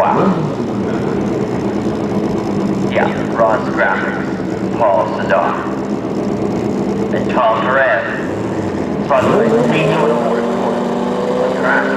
Wow. Yeah, Ross Graphics, Paul Sadar, and Tom Moran. By the way, Daytona Motorsports, on track.